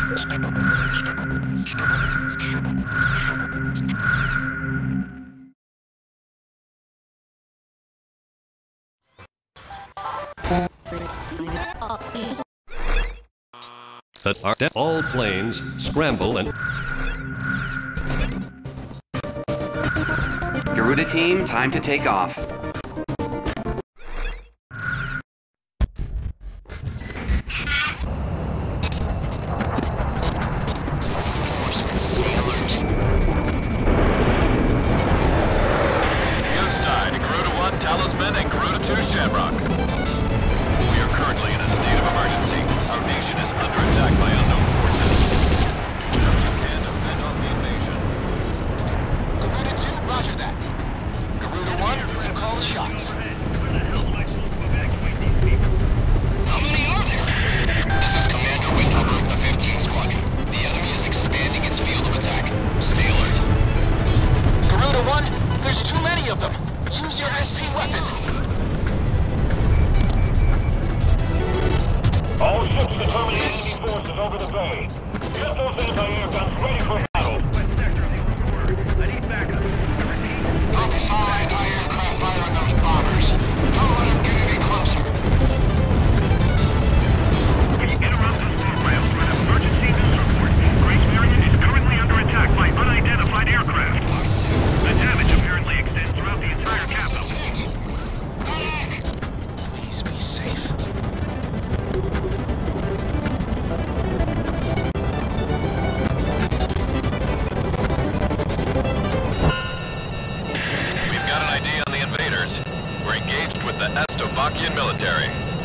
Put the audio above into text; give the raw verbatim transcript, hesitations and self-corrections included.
That are that all planes scramble and Garuda team, time to take off. Talisman and Garuda two Shamrock. We are currently in a state of emergency. Our nation is under attack by unknown forces. Japan defend off the invasion. Garuda two, roger that. Garuda one, you call the shots. Where the hell am I supposed to evacuate these people? How many are there? This is Commander Windhover of the fifteenth Squadron. The enemy is expanding its field of attack. Stay alert. Garuda one, there's too many of them. Use your S P weapon! All ships determining enemy forces over the bay. Get those anti-air guns ready for battle. West sector of the old quarter. I need backup. I repeat. Focus all anti-aircraft fire on those bombers. Don't let them get any closer. We interrupt this program for an emergency news report. Grace Marion is currently under attack by unidentified aircraft. The damage apparently extends throughout the entire capital. Please be safe. We've got an I D on the invaders. We're engaged with the Estovakian military.